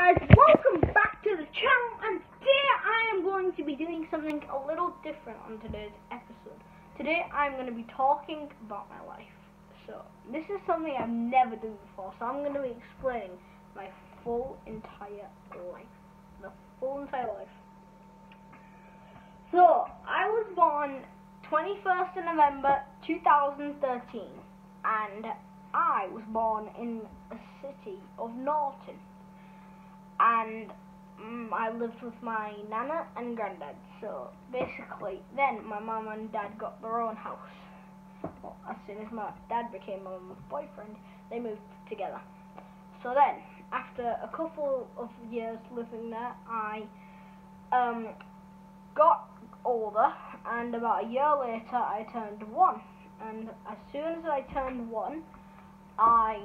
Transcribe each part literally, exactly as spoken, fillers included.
guys, welcome back to the channel, and today I am going to be doing something a little different on today's episode. Today I'm going to be talking about my life. So this is something I've never done before, so I'm going to be explaining my full entire life. The full entire life. So I was born twenty-first of November two thousand thirteen, and I was born in a city of Norton. And um, I lived with my nana and granddad. So basically, then my mum and dad got their own house. Well, as soon as my dad became my mum's boyfriend, they moved together. So then, after a couple of years living there, I um, got older, and about a year later, I turned one. And as soon as I turned one, I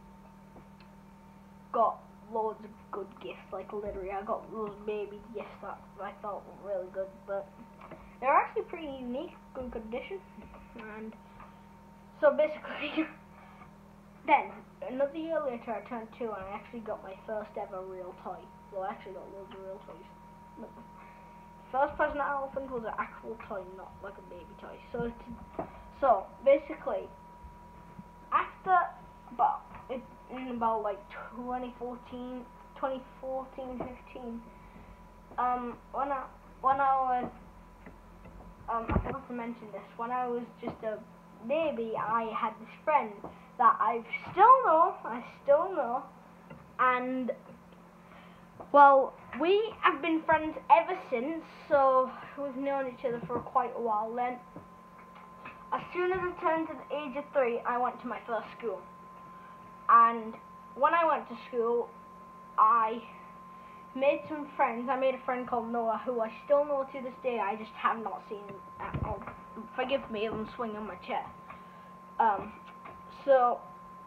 got loads of good gifts, like literally I got those baby gifts that I thought were really good, but they're actually pretty unique, good condition. And so basically then another year later I turned two, and I actually got my first ever real toy. Well, I actually got loads of real toys, but the first present I opened was an actual toy, not like a baby toy. So so basically after about it, in about like twenty fourteen, fifteen, um, when I, when I was, um, I forgot to mention this, when I was just a baby, I had this friend that I still know, I still know, and, well, we have been friends ever since, so we've known each other for quite a while. Then, as soon as I turned to the age of three, I went to my first school. And when I went to school, I made some friends. I made a friend called Noah, who I still know to this day. I just have not seen him at all. Forgive me if I'm swinging my chair. Um, so,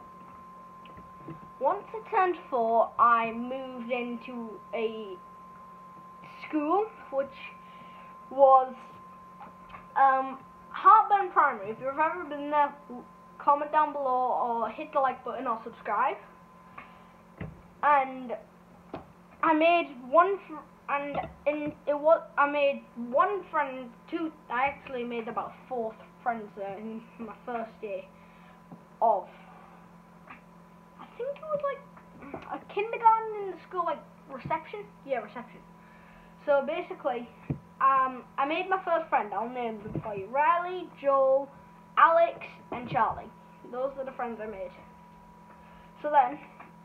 once I turned four, I moved into a school, which was um, Heartburn Primary. If you've ever been there, comment down below or hit the like button or subscribe. And I made one fr and in it was I made one friend two I actually made about four friends there in my first day of, I think it was like a kindergarten in the school, like reception yeah reception so basically um I made my first friend. I'll name them for you: Riley, Joel, Alex, and Charlie. Those are the friends I made. So then,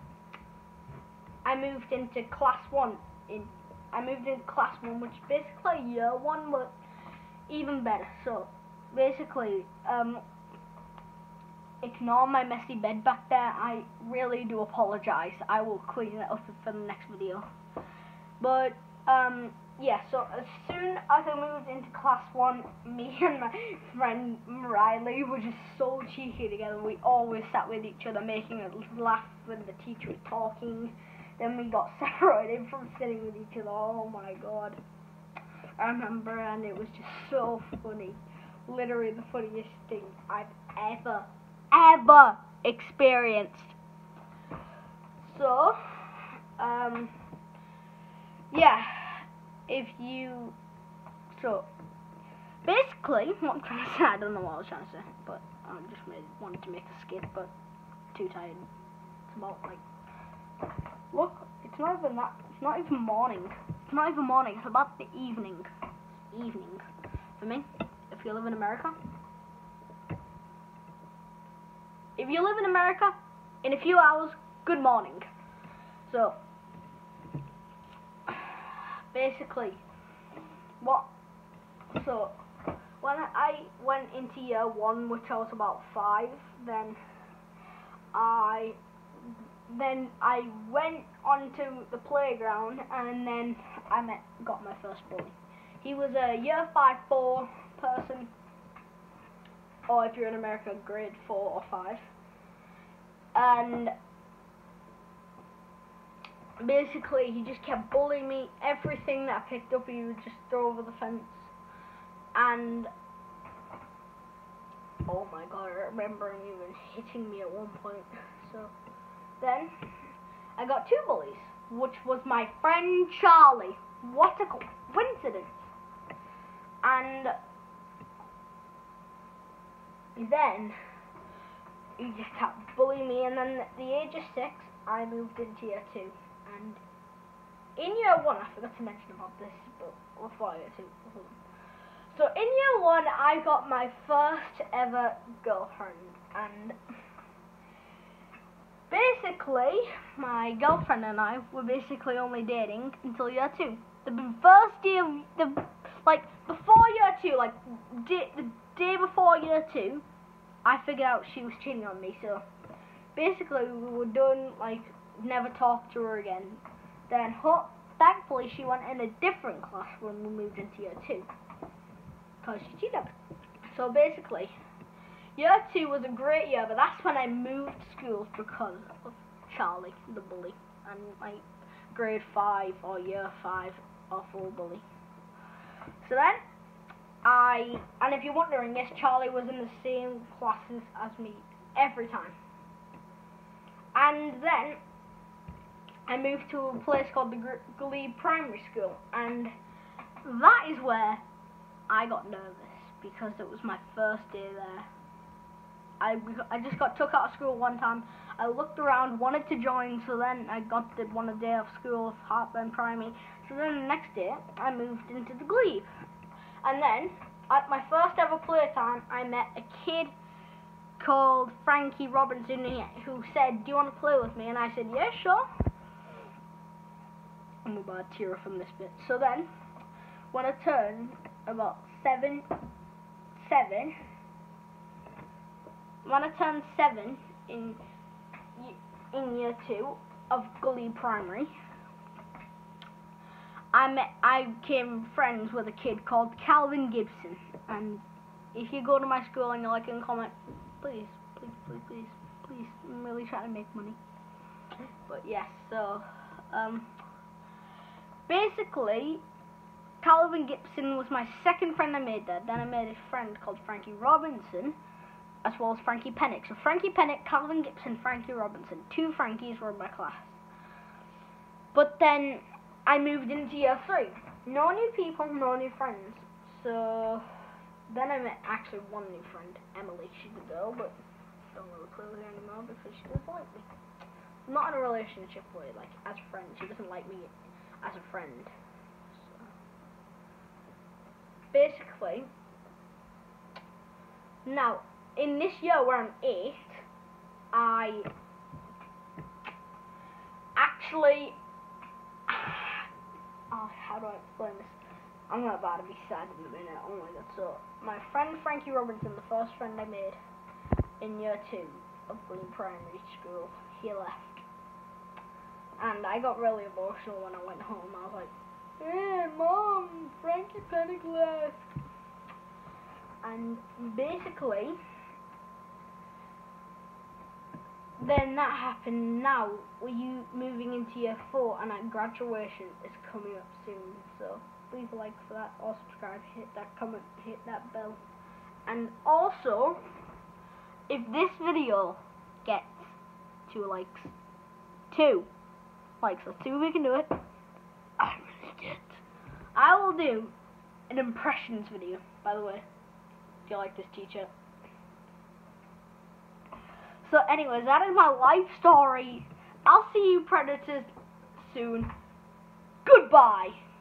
I moved into class one. In I moved into class one, which is basically year one, but even better. So basically, um, ignore my messy bed back there. I really do apologize. I will clean it up for the next video. But um. Yeah, so as soon as I moved into class one, me and my friend Riley were just so cheeky together. We always sat with each other, making us laugh when the teacher was talking. Then we got separated from sitting with each other. Oh my god. I remember, and it was just so funny. Literally the funniest thing I've ever, ever experienced. So, um, yeah. If you, so, basically, what I'm trying to say, I don't know what I was trying to say, but I just made, wanted to make a skit, but too tired. It's about, like, look, it's not even that, it's not even morning, it's not even morning, it's about the evening, evening, for me, if you live in America. If you live in America, in a few hours, good morning. So, basically, what, so, when I went into year one, which I was about five, then I, then I went onto the playground, and then I met, got my first bully. He was a year five, four person, or if you're in America, grade four or five, and basically, he just kept bullying me. Everything that I picked up, he would just throw over the fence. And, oh my god, I remember him even hitting me at one point. So, then, I got two bullies. which was my friend Charlie. What a coincidence. And then he just kept bullying me, and then at the age of six, I moved into year two. And in year one, I forgot to mention about this, but before year two. So in year one, I got my first ever girlfriend, and basically, my girlfriend and I were basically only dating until year two. The first day of the, like, before year two, like, day, the day before year two, I figured out she was cheating on me, so basically we were done, like, never talked to her again. Then, ho thankfully, she went in a different class when we moved into year two, because she cheated. So basically, year two was a great year, but that's when I moved schools because of Charlie, the bully, and my grade five or year five awful bully. So then, I, and if you're wondering, yes, Charlie was in the same classes as me every time. And then, I moved to a place called the Glebe Primary School, and that is where I got nervous, because it was my first day there. I, I just got took out of school one time. I looked around, wanted to join, so then I got the one a day of school of Heartburn Primary. So then the next day, I moved into the Glebe. And then, at my first ever playtime, I met a kid called Frankie Robinson who said, "Do you want to play with me?" And I said, "Yeah, sure." I'm about to tear from this bit. So then, when I turned about seven, seven, when I turned seven in in year two of Glebe Primary, I met, I became friends with a kid called Calvin Gibson. And if you go to my school and you like and comment, please, please, please, please, please, I'm really trying to make money. But yes, so um, basically, Calvin Gibson was my second friend I made there. Then I made a friend called Frankie Robinson, as well as Frankie Pennick. So Frankie Pennick, Calvin Gibson, Frankie Robinson. Two Frankies were in my class. But then I moved into year three. No new people, no new friends. So then I met actually one new friend, Emily. She's a girl, but I don't really play with her anymore because she doesn't like me. I'm not in a relationship with her, like as a friend. She doesn't like me as a friend. So basically, now in this year where I'm eight, I actually, oh, how do I explain this? I'm about to be sad in a minute. Oh my god. So my friend Frankie Robinson, the first friend I made in year two of Glebe Primary School, he left, and I got really emotional when I went home. I was like, "Hey mom, Frankie Pennick left." And basically, then that happened. Now we're you moving into year four, and our graduation is coming up soon. So leave a like for that, or subscribe, hit that comment, hit that bell. And also, if this video gets two likes, two likes, let's see if we can do it. I really it. I will do an impressions video, by the way, if you like this teacher. So anyways, that is my life story. I'll see you predators soon. Goodbye.